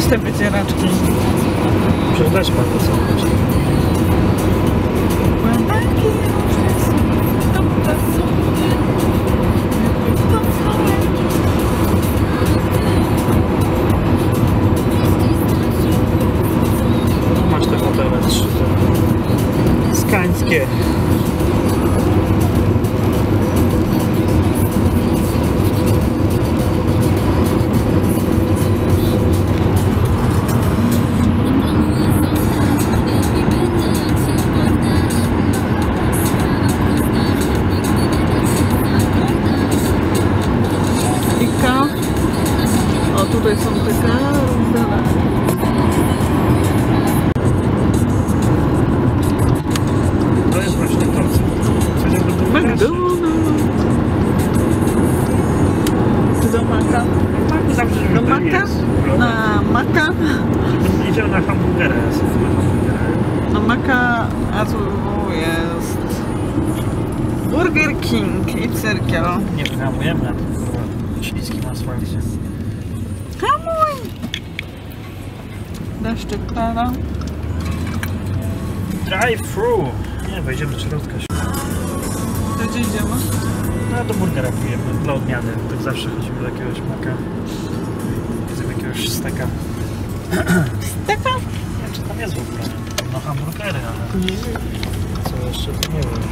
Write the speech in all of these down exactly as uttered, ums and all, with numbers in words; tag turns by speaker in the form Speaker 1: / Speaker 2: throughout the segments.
Speaker 1: te wycieraczki?
Speaker 2: Przecież dać pan to co? Masz te hotele trzy te skańskie.
Speaker 1: Tutaj są te karuzele.
Speaker 2: To jest właśnie to, co
Speaker 1: McDonald's. Czy do Maka?
Speaker 2: Tak, zawsze
Speaker 1: do Maka? Na Maka?
Speaker 2: Idziemy na hamburgera, ja sobie na hamburgera.
Speaker 1: Na Maka, a tu jest Burger King i Cyrkiel.
Speaker 2: Nie wyhamujemy na tym śliskim asfalcie.
Speaker 1: Hamuj! Deszczyk pada.
Speaker 2: Drive-thru! Nie, wejdziemy do środka.
Speaker 1: To gdzie idziemy?
Speaker 2: No do burgera pójdziemy, dla odmiany. Tak zawsze chodzimy do jakiegoś Maka. Widzę jakiegoś steka.
Speaker 1: Steka?
Speaker 2: Nie wiem, czy tam jest w ogóle. No hamburgery, ale... Nie. Co jeszcze? To nie wiem.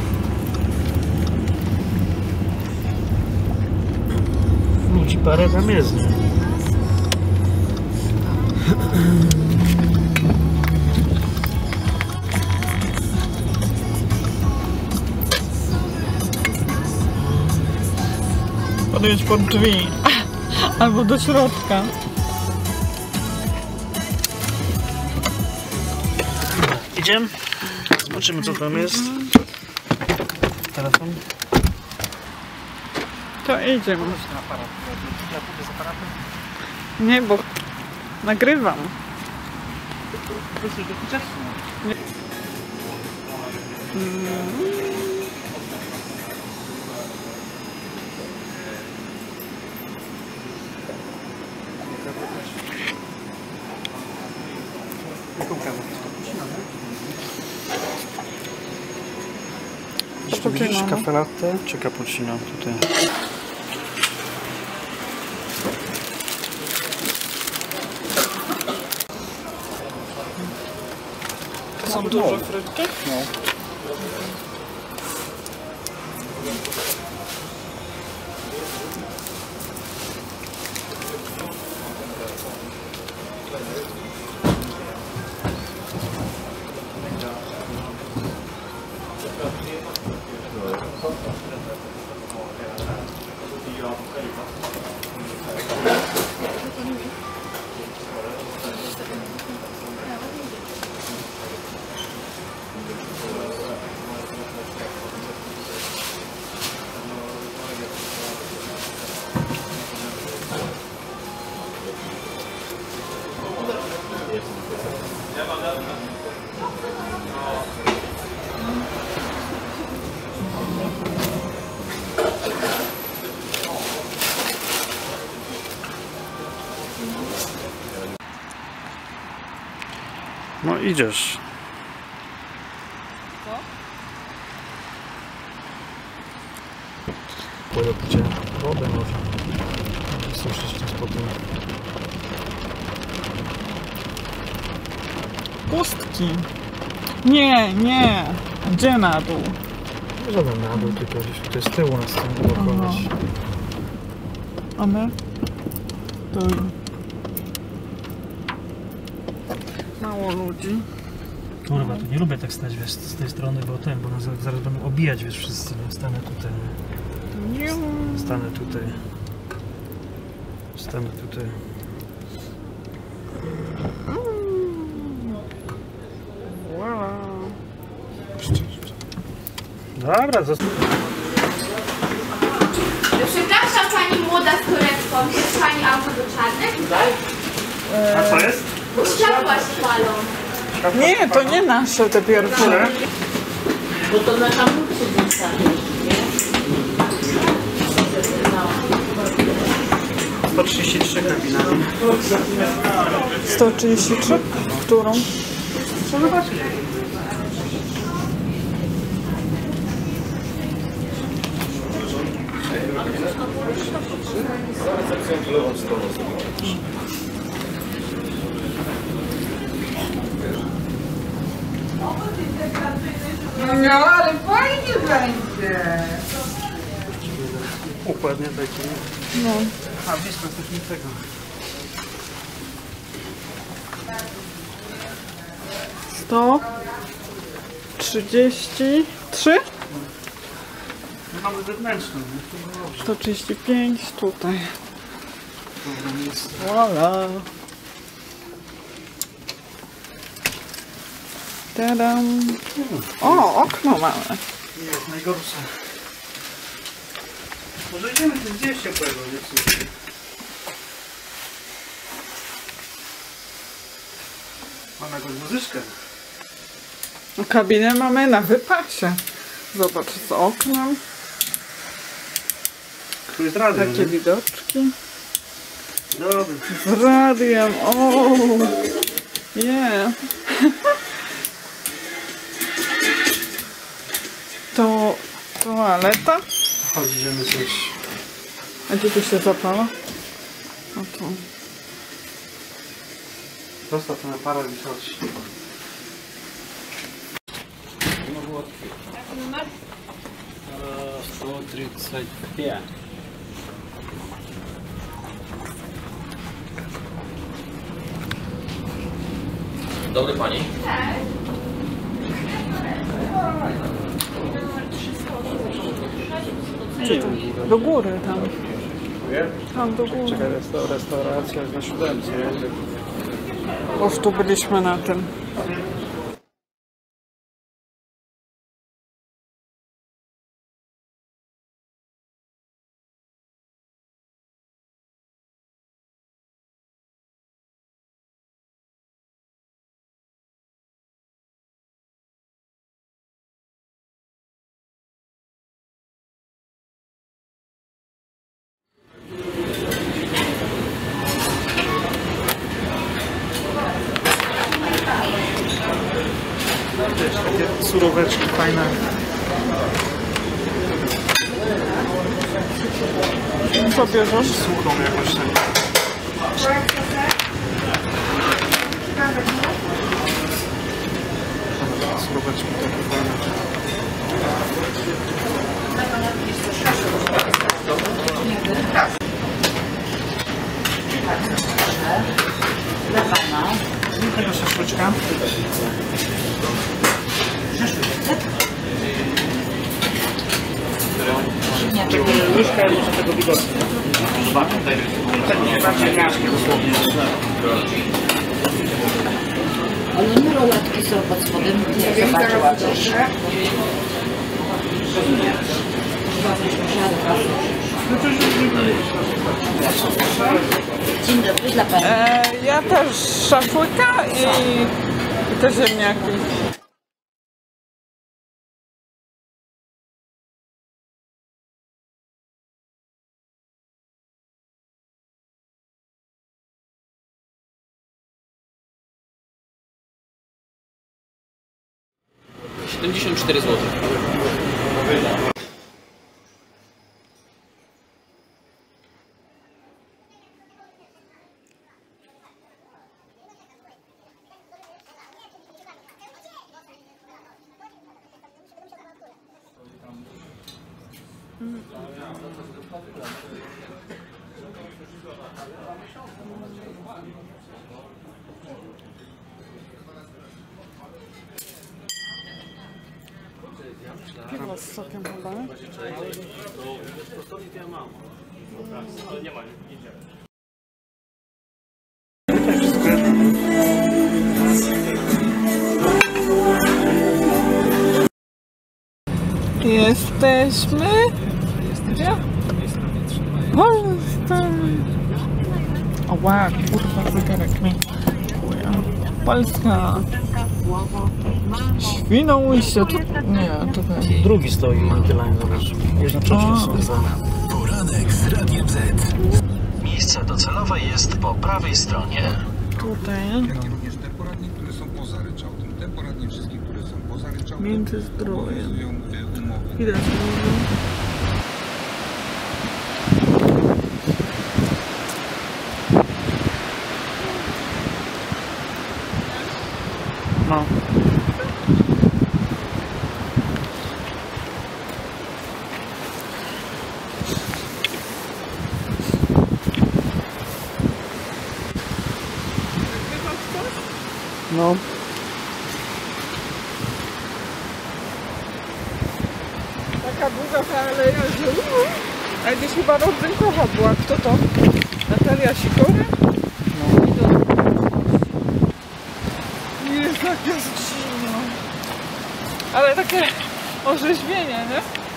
Speaker 2: Ludzi parę tam jest, nie?
Speaker 1: Podejdź pod drzwi. Albo do środka.
Speaker 2: Idziemy? Zobaczymy co tam jest. Telefon.
Speaker 1: To idziemy. Nie, bo nagrywam. Nie.
Speaker 2: Jeśli widzisz kafe latte czy cappuccino tutaj?
Speaker 1: To są duże frytki?
Speaker 2: No. No idziesz.
Speaker 1: Co?
Speaker 2: Pojedźcie wodę może. Suszyć tym spotem.
Speaker 1: Pustki. Nie, nie. Gdzie na dół?
Speaker 2: Nie żaden na dół, tylko gdzieś tutaj z tyłu nas chcą blokować.
Speaker 1: A my? Tu. Mało ludzi.
Speaker 2: Kurwa, to nie lubię tak stać, wiesz, z tej strony, bo ten, bo nas zaraz będą obijać, wiesz, wszyscy. No, stanę tutaj.
Speaker 1: Nie.
Speaker 2: Stanę tutaj. Stanę tutaj.
Speaker 1: Wow.
Speaker 2: Dobra, zostań.
Speaker 3: Przepraszam pani młoda z torebką, jest pani auto do czarnych?
Speaker 2: A co jest?
Speaker 3: Światła się palą.
Speaker 1: Nie, to nie nasze te pierwsze.
Speaker 4: Bo to na hamulcu zostaniesz, nie?
Speaker 2: sto trzydzieści trzy kabinami.
Speaker 1: sto trzydzieści trzy? Którą?
Speaker 2: Co zobaczyć?
Speaker 5: No ale fajnie będzie.
Speaker 2: Układnie taki.
Speaker 1: No.
Speaker 2: A blisko też nie tego.
Speaker 1: sto trzydzieści trzy?
Speaker 2: No mamy zewnętrzną, no to było dobrze.
Speaker 1: sto trzydzieści pięć tutaj.
Speaker 2: Problem jest.
Speaker 1: Voila. Tadam. O, okno mamy.
Speaker 2: Nie jest najgorsze. Może idziemy tu gdzieś ciepłego, nie w sumie. Mamy jakąś muzyczkę.
Speaker 1: Kabinę mamy na wypasie. Zobacz z oknem.
Speaker 2: Tu jest radio,
Speaker 1: Takie
Speaker 2: nie?
Speaker 1: widoczki.
Speaker 2: Dobry.
Speaker 1: Z radiem. O, yeah. To toaleta.
Speaker 2: Chodź, idziemy coś.
Speaker 1: A gdzie tu się zapala? O tu.
Speaker 2: Zostaw ten aparat i chodź.
Speaker 6: сто тридцать пять. Dobry pani.
Speaker 1: Do góry tam. Tam do góry.
Speaker 2: Czekaj, resta- restauracja jest na siódemce.
Speaker 1: Już tu byliśmy na tym.
Speaker 2: Też takie suróweczki fajne.
Speaker 1: Co bierzesz?
Speaker 2: Suchą jakoś tak. Suróweczki takie fajne.
Speaker 4: Dla pana.
Speaker 2: Taka szaszłyczka. Czego łyżka jest może tego widoczna. Takie bardziej mięskie dosłownie.
Speaker 4: Ale nie rolatki są pod spodem. Nie zobaczyła też. Dzień dobry dla pana.
Speaker 1: E, ja też szafłyka i, i te ziemniaki.
Speaker 6: siedemdziesiąt cztery złote.
Speaker 1: Piwo z sokiem chyba. Jesteśmy. Gdzie? Polsce. O wow, kurwa, zegarek mi. Polska. Świnoujście. Tu... Nie, czekaj.
Speaker 2: Drugi stoi Mankielайн, zobacz. Jest na trzecim.
Speaker 7: Poranek z Radiem Z. Miejsca docelowe przejściowej jest po prawej stronie.
Speaker 1: Tutaj, nie?
Speaker 8: Jak i również te poradnie, które są poza ryczałtem. Te poradnie wszystkie, które są poza ryczałtem,
Speaker 1: Międzyzdrojem.
Speaker 8: obowiązują y, umowy.
Speaker 1: Widać dużo. No. No. Taka długa ta aleja, że... A gdzieś chyba rodzynkowa była. Kto to? Natalia Sikora? No. Jest takie zimno. Ale takie orzeźwienie, nie?